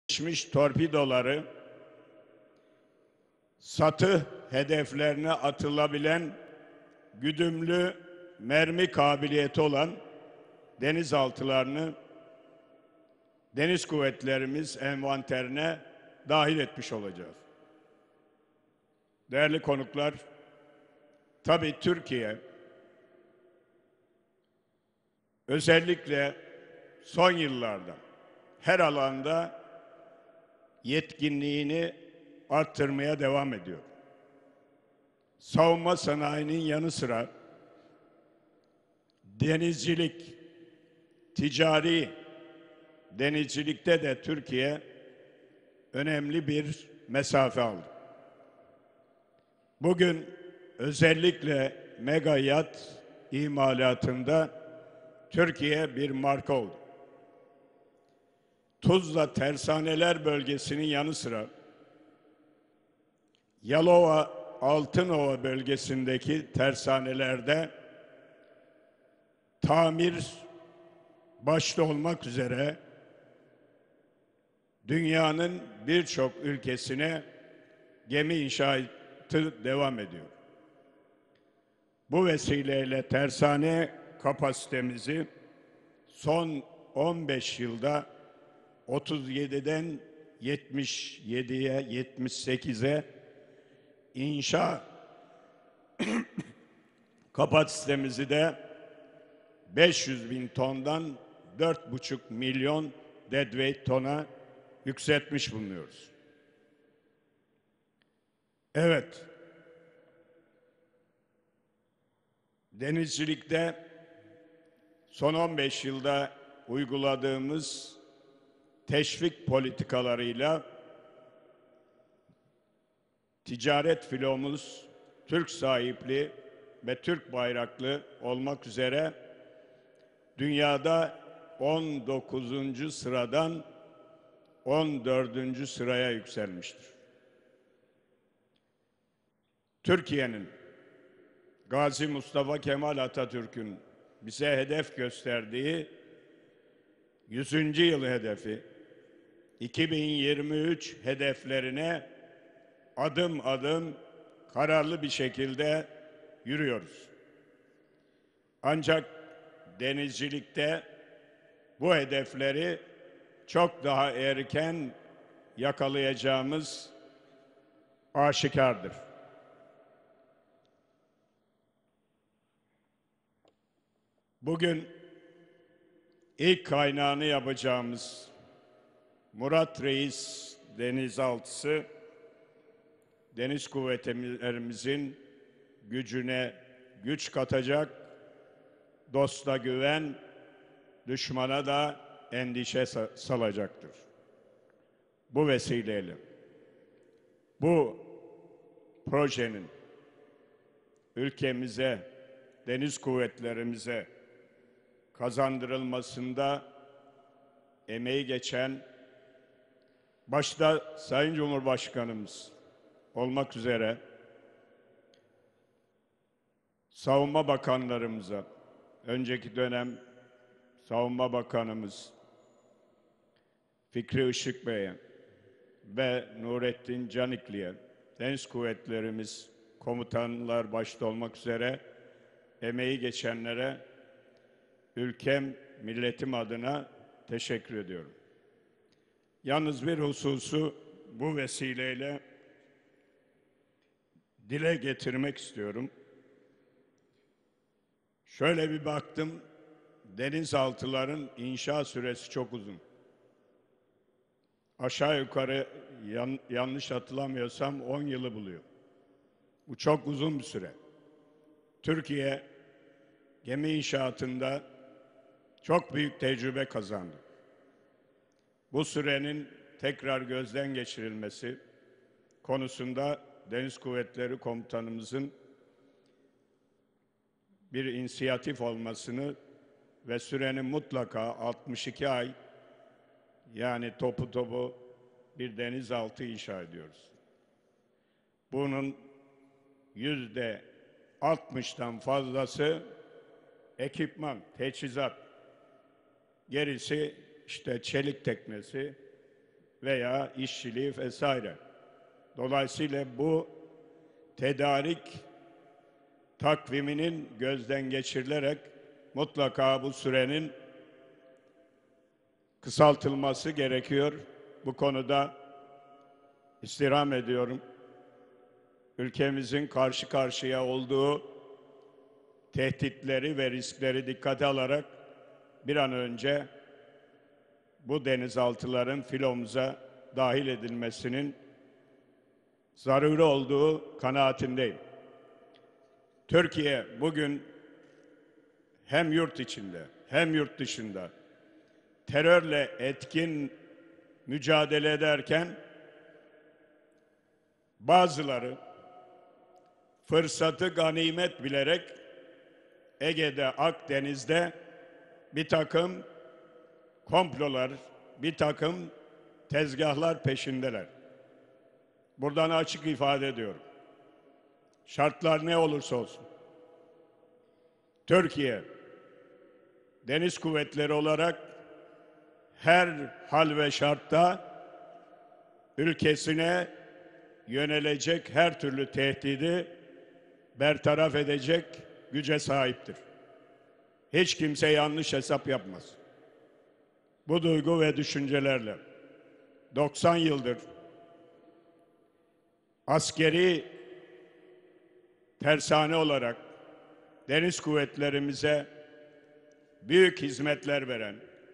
gelişmiş torpidoları, satı hedeflerine atılabilen güdümlü mermi kabiliyeti olan denizaltılarını deniz kuvvetlerimiz envanterine dahil etmiş olacağız. Değerli konuklar, tabii Türkiye özellikle son yıllarda her alanda yetkinliğini arttırmaya devam ediyor. Savunma sanayinin yanı sıra denizcilik, ticari denizcilikte de Türkiye önemli bir mesafe aldı. Bugün özellikle mega yat imalatında Türkiye bir marka oldu. Tuzla Tersaneler bölgesinin yanı sıra Yalova, Altınova bölgesindeki tersanelerde tamir başta olmak üzere dünyanın birçok ülkesine gemi inşaatı devam ediyor. Bu vesileyle tersane kapasitemizi son 15 yılda 37'den 77'ye, 78'e inşa kapasitemizi de 500 bin tondan 4,5 milyon deadweight tona yükseltmiş bulunuyoruz. Evet, denizcilikte son 15 yılda uyguladığımız teşvik politikalarıyla ticaret filomuz Türk sahipli ve Türk bayraklı olmak üzere dünyada 19. sıradan 14. sıraya yükselmiştir. Türkiye'nin Gazi Mustafa Kemal Atatürk'ün bize hedef gösterdiği 100. yıl hedefi 2023 hedeflerine adım adım kararlı bir şekilde yürüyoruz. Ancak denizcilikte bu hedefleri çok daha erken yakalayacağımız aşikardır. Bugün ilk kaynağını yapacağımız Murat Reis denizaltısı deniz kuvvetlerimizin gücüne güç katacak, dosta güven, düşmana da endişe salacaktır. Bu vesileyle bu projenin ülkemize, deniz kuvvetlerimize kazandırılmasında emeği geçen başta Sayın Cumhurbaşkanımız olmak üzere savunma bakanlarımıza, önceki dönem Savunma Bakanımız Fikri Işık Bey'e ve Nurettin Canikli'ye, deniz kuvvetlerimiz komutanlar başta olmak üzere emeği geçenlere ülkem, milletim adına teşekkür ediyorum. Yalnız bir hususu bu vesileyle dile getirmek istiyorum. Şöyle bir baktım, denizaltıların inşa süresi çok uzun. Aşağı yukarı yanlış hatırlamıyorsam 10 yılı buluyor. Bu çok uzun bir süre. Türkiye gemi inşaatında çok büyük tecrübe kazandı. Bu sürenin tekrar gözden geçirilmesi konusunda Deniz Kuvvetleri Komutanımızın bir inisiyatif olmasını ve sürenin mutlaka 62 ay, yani topu bir denizaltı inşa ediyoruz. Bunun %60'tan fazlası ekipman, teçhizat. Gerisi işte çelik teknesi, veya işçiliği vesaire. Dolayısıyla bu tedarik takviminin gözden geçirilerek mutlaka bu sürenin kısaltılması gerekiyor. Bu konuda istirham ediyorum. Ülkemizin karşı karşıya olduğu tehditleri ve riskleri dikkate alarak bir an önce bu denizaltıların filomuza dahil edilmesinin zaruri olduğu kanaatindeyim. Türkiye bugün hem yurt içinde hem yurt dışında terörle etkin mücadele ederken bazıları fırsatı ganimet bilerek Ege'de, Akdeniz'de bir takım komplolar, bir takım tezgahlar peşindeler. Buradan açık ifade ediyorum. Şartlar ne olursa olsun, Türkiye, deniz kuvvetleri olarak her hal ve şartta ülkesine yönelecek her türlü tehdidi bertaraf edecek güce sahiptir. Hiç kimse yanlış hesap yapmaz. Bu duygu ve düşüncelerle 90 yıldır askeri tersane olarak deniz kuvvetlerimize büyük hizmetler veren,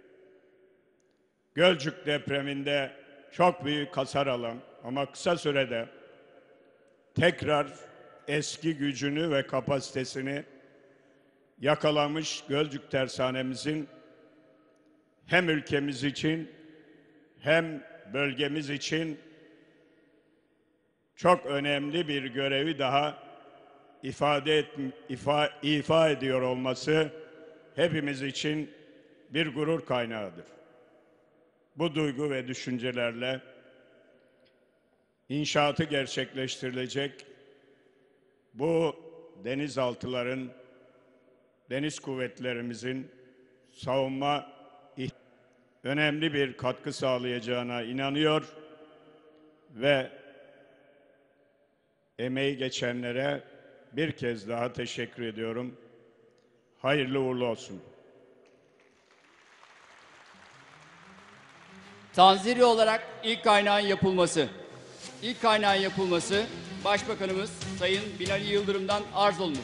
Gölcük depreminde çok büyük hasar alan ama kısa sürede tekrar eski gücünü ve kapasitesini yakalamış Gölcük Tersanemizin hem ülkemiz için hem bölgemiz için çok önemli bir görevi daha ifa ediyor olması hepimiz için bir gurur kaynağıdır. Bu duygu ve düşüncelerle inşaatı gerçekleştirilecek bu denizaltıların, deniz kuvvetlerimizin savunma önemli bir katkı sağlayacağına inanıyor ve emeği geçenlere bir kez daha teşekkür ediyorum. Hayırlı uğurlu olsun. Tanziri olarak ilk kaynağın yapılması. İlk kaynağın yapılması Başbakanımız Sayın Binali Yıldırım'dan arz olunur.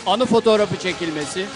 anı fotoğrafı çekilmesi,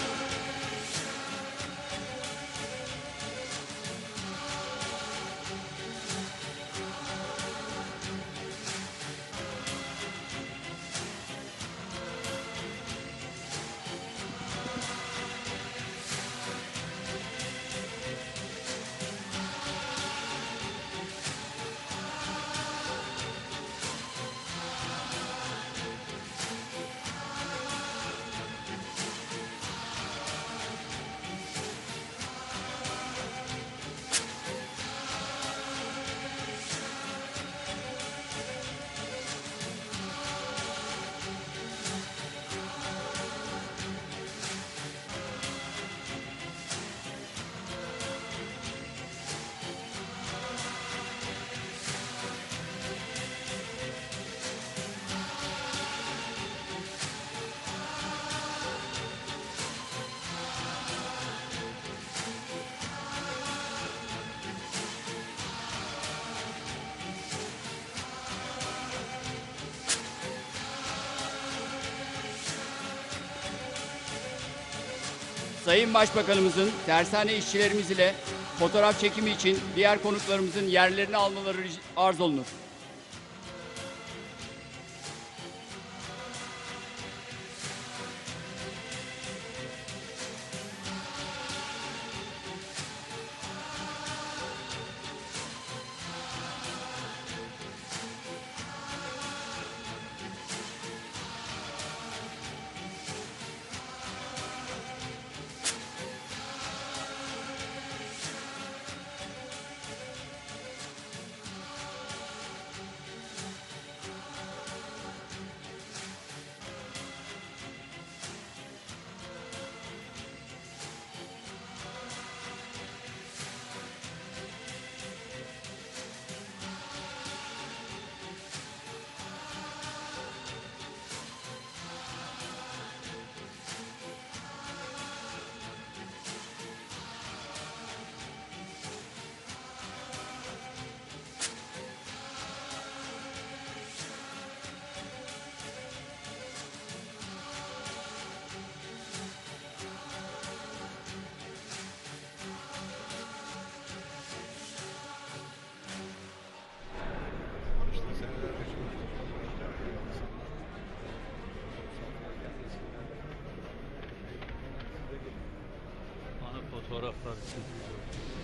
Sayın Başbakanımızın tersane işçilerimiz ile fotoğraf çekimi için diğer konuklarımızın yerlerini almaları arz olunur. Ana fotoğraflar için.